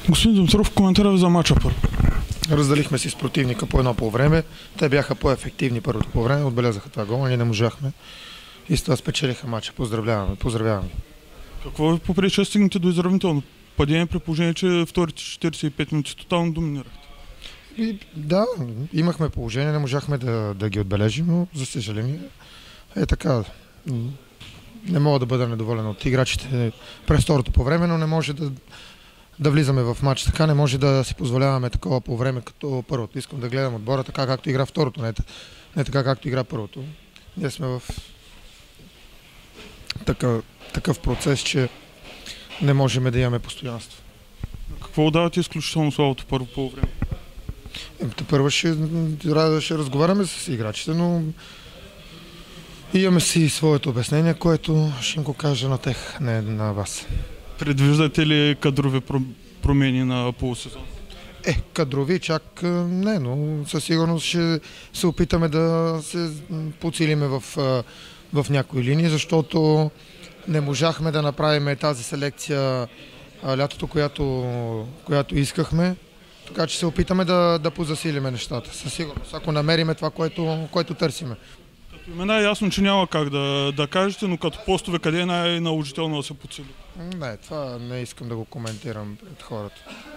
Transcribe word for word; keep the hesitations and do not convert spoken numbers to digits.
Господин Димитров, коментара ви за мача първо. Разделихме си с противника по едно по време. Те бяха по-ефективни първото по време, отбелязаха това гол, ние не можахме. И с това спечелиха мача. Поздравляваме, поздравяваме. Какво ви попречи да стигнете до изравнително падение, при положение, че вторите четиридесет и пет минути тотално доминирахте? И, да, имахме положение, не можахме да, да ги отбележим, но за съжаление е така. Не мога да бъда недоволен от играчите през второто по време, но не може да, да влизаме в матч така, не може да си позволяваме такова по време като първото. Искам да гледам отбора така, както игра второто, не, не така, както игра първото. Ние сме в такъв, такъв процес, че не можем да имаме постоянство. Какво отдавате изключително слабото първо по време? Първо ще, ще разговаряме с играчите, но имаме си своето обяснение, което ще им го кажа на тях, не на вас. Предвиждате ли кадрови промени на полусезон? Е, кадрови чак не, но със сигурност ще се опитаме да се подсилиме в, в някои линии, защото не можахме да направим тази селекция лятото, която, която искахме. Така че се опитаме да, да позасилиме нещата, със сигурност, ако намериме това, което, което търсиме. Като имена е ясно, че няма как да, да кажете, но като постове къде е най-наложително да се подсили? Не, това не искам да го коментирам пред хората.